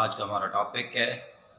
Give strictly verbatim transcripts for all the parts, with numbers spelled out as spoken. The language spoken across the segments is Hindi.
आज का हमारा टॉपिक है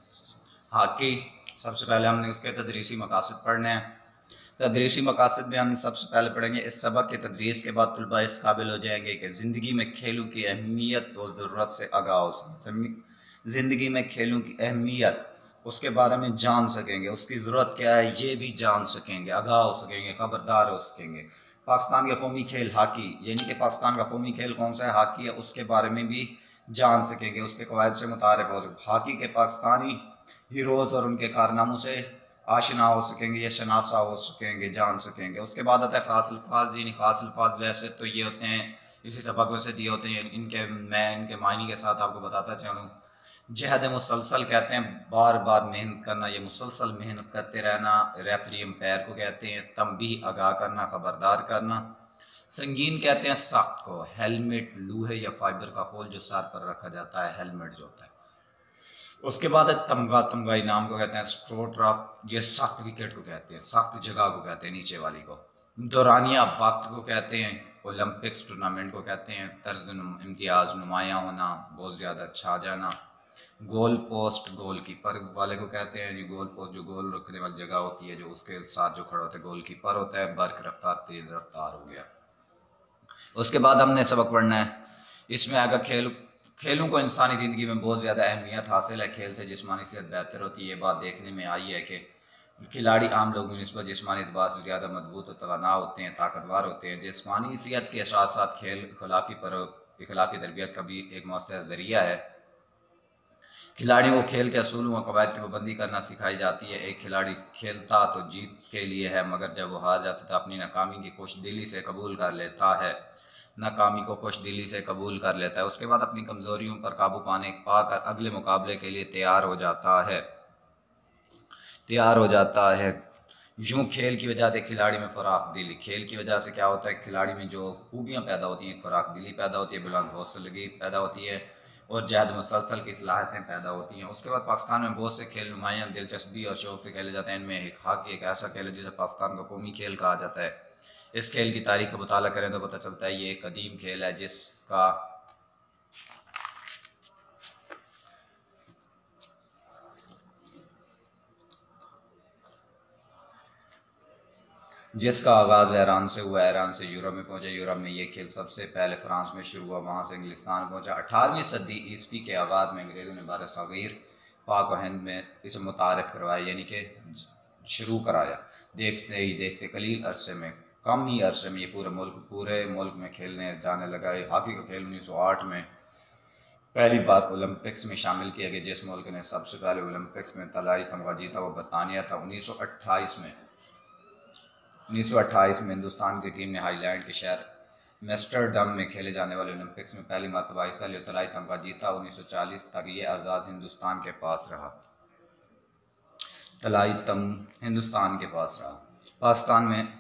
हॉकी। सबसे पहले हमने उसके तदरीसी मकासद पढ़ने हैं। तदरीसी मकासद में हम सबसे पहले पढ़ेंगे इस सबक के तदरीस के बाद तलबा इस काबिल हो जाएंगे कि ज़िंदगी में खेलों की अहमियत और ज़रूरत से आगाह हो सकें। ज़िंदगी में खेलों की अहमियत उसके बारे में जान सकेंगे, उसकी ज़रूरत क्या है ये भी जान सकेंगे, आगाह हो सकेंगे, खबरदार हो सकेंगे। पाकिस्तान का कौमी खेल हॉकी, यानी कि पाकिस्तान का कौमी खेल कौन सा है, हॉकी है, उसके बारे में भी जान सकेंगे, उसके कवायद से मुतारिफ हो सकेंगे। हॉकी के पाकिस्तानी हीरोज़ और उनके कारनामों से आशना हो सकेंगे या शनासा हो सकेंगे, जान सकेंगे। उसके बाद आता है खास अल्फाज। यानी खास अल्फाज वैसे तो ये होते हैं, इसी सबक में से दिए होते हैं, इनके मैं इनके मायने के साथ आपको बताता चलूँ। जहद मुसलसल कहते हैं बार बार मेहनत करना, ये मुसलसल मेहनत करते रहना। रेफरी एम्पायर को कहते हैं तंबीह, आगाह करना, खबरदार करना। संगीन कहते हैं सख्त को। हेलमेट लोहे या फाइबर का खोल जो सर पर रखा जाता है, हेलमेट जो होता है। उसके बाद तमगा, तमगा इनाम को कहते हैं। स्ट्रोक ड्राफ्ट, ये सख्त विकेट को कहते हैं, सख्त जगह को कहते हैं, नीचे वाली को। दौरानिया वक्त को कहते हैं। ओलंपिक्स टूर्नामेंट को कहते हैं। तर्ज इम्तियाज, नुमाया होना, बहुत ज़्यादा छा जाना। गोल पोस्ट, गोल कीपर वाले को कहते हैं जी। गोल पोस्ट जो गोल रखने वाली जगह होती है, जो उसके साथ जो खड़ा होता है गोल कीपर होता है। बर्क रफ्तार, तेज रफ्तार हो गया। उसके बाद हमने सबक पढ़ना है, इसमें अगर खेल खेलों को इंसानी ज़िंदगी में बहुत ज़्यादा अहमियत हासिल है। खेल से जिस्मानी सेहत बेहतर होती है। ये बात देखने में आई है कि खिलाड़ी आम लोगों की निस्बत जिस्मानी एतबार से ज़्यादा मजबूत और तवाना होते हैं, ताकतवर होते हैं। जिस्मानी सेहत के साथ साथ खेल अखलाकी पर अखलाकी तरबियत का भी एक मौसर ज़रिया है। खिलाड़ियों को खेल के असूलों व कवायद की पाबंदी करना सिखाई जाती है। एक खिलाड़ी खेलता तो जीत के लिए है, मगर जब वो हार जाता तो अपनी नाकामी की खुश दिली से कबूल कर लेता है नाकामी को खुश दिली से कबूल कर लेता है। उसके बाद अपनी कमज़ोरियों पर काबू पाने पाकर अगले मुकाबले के लिए तैयार हो जाता है तैयार हो जाता है यूँ खेल की वजह से खिलाड़ी में फ़राख दिली, खेल की वजह से क्या होता है, खिलाड़ी में जो खूबियाँ पैदा होती हैं, फ़राख दिली पैदा होती है, बुलंद हौसलगी पैदा होती है और जहद मुसलसल की सलाहियतें पैदा होती हैं। उसके बाद पाकिस्तान में बहुत से खेल नुमायाँ दिलचस्पी और शौक़ से खेले जाते हैं। इनमें एक हॉकी एक ऐसा खेल है जिसे पाकिस्तान का कौमी खेल कहा जाता है। इस खेल की तारीख का मुताला करें तो पता चलता है ये एक कदीम खेल है जिसका जिसका आगाज़ ईरान से हुआ। ईरान से यूरोप में पहुंचा। यूरोप में ये खेल सबसे पहले फ्रांस में शुरू हुआ, वहाँ से इंग्लिस्तान पहुंचा। अठारहवीं सदी ईस्वी के आगाज़ में अंग्रेज़ों ने बारह सगीर पाक व हिंद में इसे मुतारफ़ करवाया, यानी कि शुरू कराया। देखते ही देखते कलील अरसे में, कम ही अरसे में ये पूरे मुल्क पूरे मुल्क में खेलने जाने लगा। हॉकी का खेल उन्नीस सौ आठ में पहली बार ओलंपिक्स में शामिल किया गया। जिस मुल्क ने सबसे पहले ओलंपिक्स में तलाई तमगा जीता वो बरतानिया था। उन्नीस सौ अट्ठाईस में उन्नीस सौ अट्ठाईस में हिंदुस्तान की टीम ने हाईलैंड के शहर एम्स्टर्डम में खेले जाने वाले ओलंपिक्स में पहली मरतबा हिस्सा लिया, तलाई तमगा जीता। उन्नीस सौ चालीस तक ये आज़ाद हिंदुस्तान के पास रहा तलाई तम हिंदुस्तान के पास रहा। पाकिस्तान में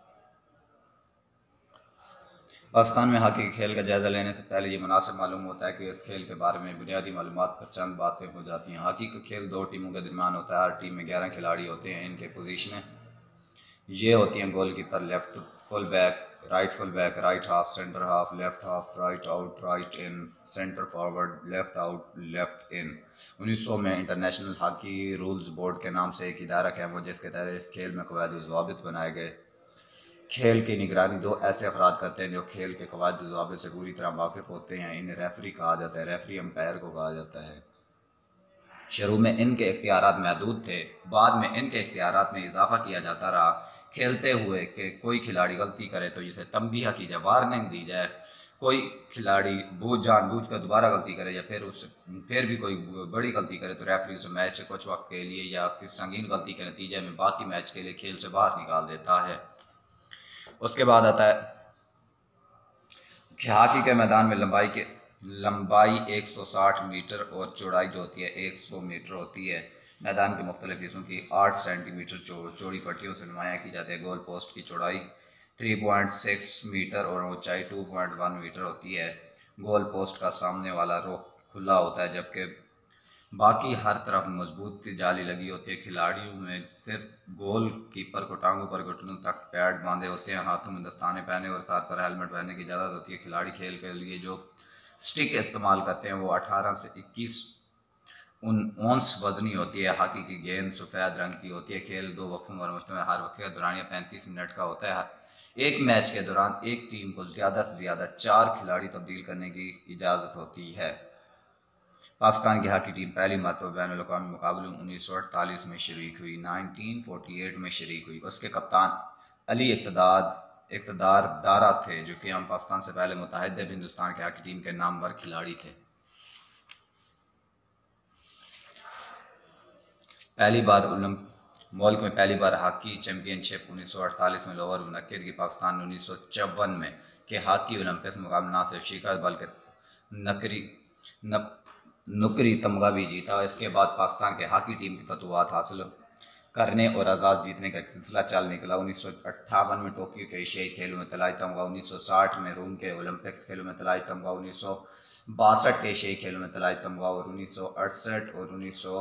पाकिस्तान में हॉकी के खेल का जायज़ा लेने से पहले ये मुनासिब मालूम होता है कि इस खेल के बारे में बुनियादी मालूमात पर चंद बातें हो जाती हैं। हॉकी का खेल दो टीमों के दरमियान होता है। हर टीम में ग्यारह खिलाड़ी होते हैं। इनके पोजीशनें ये होती हैं: goalkeeper, left full back, right full back, right half, centre half, left half, right out, right in, centre forward, left out, left in. उन्नीस सौ में इंटरनेशनल हॉकी रूल्स बोर्ड के नाम से एक इदारा कायम हुआ जिसके तहत इस खेल में कवायद ज़वाबित बनाए गए। खेल की निगरानी दो ऐसे अफराद करते हैं जो खेल के कवायद ज़वाबित से पूरी तरह वाकिफ़ होते हैं। इन्हें रेफरी कहा जाता है। रेफरी एम्पायर को कहा जाता है। शुरू में इनके इख्तियारात महदूद थे, बाद में इनके इख्तियारात में इजाफा किया जाता रहा खेलते हुए कि कोई खिलाड़ी गलती करे तो इसे तंबीह की जाए, वार्निंग दी जाए। कोई खिलाड़ी बूझ जान बूझ कर दोबारा गलती करे या फिर उस फिर भी कोई बड़ी गलती करे तो रेफरी उसे मैच से कुछ वक्त के लिए या किसी संगीन गलती के नतीजे में बाकी मैच के लिए खेल से बाहर निकाल देता है। उसके बाद आता है हॉकी के मैदान में लंबाई के लंबाई एक सौ साठ मीटर और चौड़ाई जो होती है एक सौ मीटर होती है। मैदान के मुख्तलिफ हिस्सों की आठ सेंटीमीटर चौड़ी पट्टियों से नुमाया की जाती है। गोल पोस्ट की चौड़ाई तीन पॉइंट छह मीटर और ऊंचाई दो पॉइंट एक मीटर होती है। गोल पोस्ट का सामने वाला रुख खुला होता है जबकि बाकी हर तरफ मजबूत जाली लगी होती है। खिलाड़ियों में सिर्फ गोल कीपर को टांगों पर घुटनों तक पैड बांधे होते हैं। हाथों में दस्ताने पहने और सर पर हेलमेट पहनने की इजाज़त होती है। खिलाड़ी खेल के लिए जो स्टिक इस्तेमाल करते हैं वो अठारह से इक्कीस उन औंस वजनी होती है। हॉकी की गेंद सफ़ेद रंग की होती है। खेल दो वक्फों पर मुश्तमिल, हर वक्त का दौरानिया पैंतीस मिनट का होता है। एक मैच के दौरान एक टीम को ज़्यादा से ज़्यादा चार खिलाड़ी तब्दील करने की इजाज़त होती है। पाकिस्तान की हॉकी टीम पहली मरतबा बैनुल अक़वामी मुकाबलों उन्नीस सौ अड़तालीस में शरीक हुई, उन्नीस सौ अड़तालीस में शरीक हुई। उसके कप्तान अली इक़्तिदार इक़्तिदार दारा थे, जो कि हम पाकिस्तान से पहले मुत्तहिद हिंदुस्तान की हॉकी टीम के नामवर खिलाड़ी थे। पहली बार मुल्क में पहली बार हॉकी चैंपियनशिप उन्नीस सौ अड़तालीस में लाहौर मुनक्किद की। पाकिस्तान ने उन्नीस सौ चौवन में के हॉकी ओलंपिक्स मुकाबला न सिर्फ शिकस्त बल्कि नकरी न, नुकरी तमगा भी जीता। इसके बाद पाकिस्तान के हॉकी टीम की फतवाहत हासिल करने और आज़ाद जीतने का एक सिलसिला चल निकला। उन्नीस सौ अट्ठावन में टोक्यो के एशियाई खेलों में तलाई तमगा, उन्नीस सौ साठ में रोम के ओलंपिक्स खेलों में तलाई तमगा, उन्नीस सौ बासठ के एशियाई खेलों में तलाई तमगा और उन्नीस सौ अड़सठ और उन्नीस सौ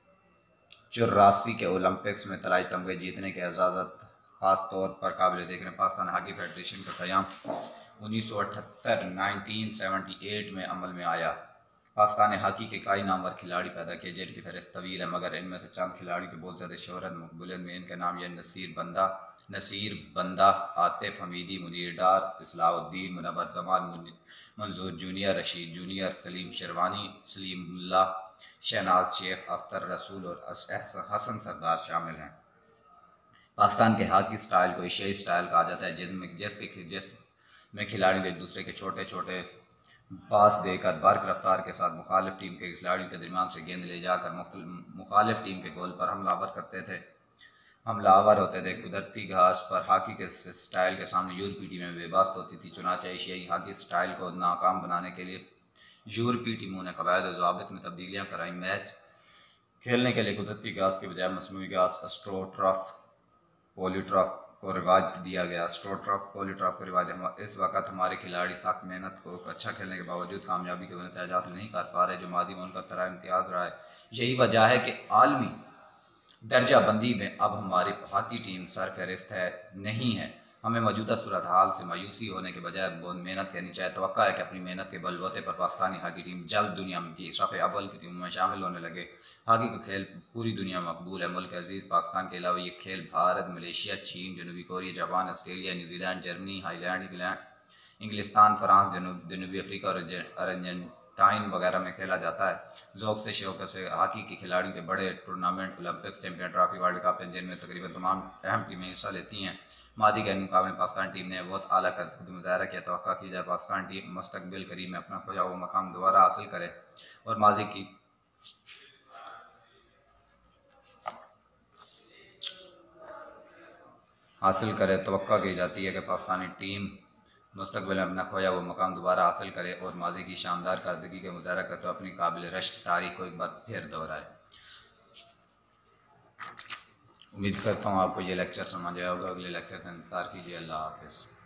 चौरासी के ओलंपिक्स में तलाई तमगे जीतने की इजाज़त ख़ास तौर पर काबिल ज़िक्र। पाकिस्तान हॉकी फेडरेशन का क़याम उन्नीस सौ अठहत्तर उन्नीस सौ अठहत्तर में अमल में आया। पाकिस्तान ने हॉकी के कई नामवर खिलाड़ी पैदा किए, जिनकी फहरिस्त तवील है, मगर इनमें से चंद खिलाड़ियों की बहुत ज़्यादा शोहरत मकबूलियत में इनके नाम यह नसीर बंदा नसीर बंदा आतिफ हमीदी, मुनीर डार, इस्लाहुद्दीन, मुनव्वर जमान, मंजूर जूनियर, रशीद जूनियर, सलीम शेरवानी, सलीमुल्लाह, शहनाज शेख, अख्तर रसूल और हसन सरदार शामिल हैं। पाकिस्तान के हॉकी स्टाइल को एशियाई स्टाइल कहा जाता है, जिनमें जिसके जिसमें खिलाड़ियों को एक दूसरे के छोटे छोटे पास देकर बर्क रफ्तार के साथ मुखालिफ टीम के खिलाड़ियों के दरमियान से गेंद ले जाकर मुखालिफ टीम के गोल पर हमलावर करते थे हमलावर होते थे। कुदरती घास पर हॉकी के स्टाइल के सामने यूरोपीय टीमें बेबस होती थी। चुनांचे एशियाई हॉकी स्टाइल को नाकाम बनाने के लिए यूरोपीय टीमों ने कवायद और ज़वाबित में तब्दीलियाँ कराई। मैच खेलने के लिए कुदरती घास के बजाय मसनूई घास एस्ट्रोटर्फ पॉलीटर्फ को रिवाज दिया गया। एस्ट्रोटर्फ पॉलीटर्फ को रिवाज इस वक्त हमारे खिलाड़ी सख्त मेहनत को अच्छा खेलने के बावजूद कामयाबी के नतीजे हासिल नहीं कर पा रहे, जो मादी में उनका तरह इम्तियाज़ रहा है। यही वजह है कि आलमी दर्जा बंदी में अब हमारी हॉकी टीम सरफहरिस्त है नहीं है। हमें मौजूदा सूरत हाल से मायूसी होने के बजाय बहुत मेहनत करनी चाहिए। तवक्का है कि अपनी मेहनत के बलबूते पर पाकिस्तानी हॉकी टीम जल्द दुनिया की सफ़े अव्वल की टीमों में शामिल होने लगे। हॉकी का खेल पूरी दुनिया में मकबूल है। मुल्क अजीज़ पाकिस्तान के अलावा ये खेल भारत, मलेशिया, चीन, जनूबी Korea, Japan, Australia, New Zealand, Germany, Holland, England, इंग्लिस्तान, फ्रांस, जनूबी अफ्रीका और अर्जेंटाइन वगैरह में खेला जाता है। ज़ौक़ से शौक़ से हॉकी के खिलाड़ियों के बड़े tournament Olympics, champion trophy, world cup हैं, जिनमें तकरीबन तमाम अहम टीमें हिस्सा लेती हैं। मादी के मुकाबले पाकिस्तान टीम ने बहुत आला करतब मुजाहरा किया। तवक्का की जाए पाकिस्तान टीम मुस्तकबिल करीब में अपना खोया हुआ मकाम दोबारा हासिल करे और माजी की हासिल करे। तवक्का की जाती है कि पाकिस्तानी टीम मुस्तकबिल में अपना खोया हुआ मकाम दोबारा हासिल करे और माजी की शानदार कारदगी का मुजाहरा करते हुए अपनी काबिल रश्क तारीख को एक बार फिर दोहराए। उम्मीद करता हूँ आपको ये लेक्चर समझ आया होगा। अगले लेक्चर का इंतज़ार कीजिए। अल्लाह हाफ़िज़।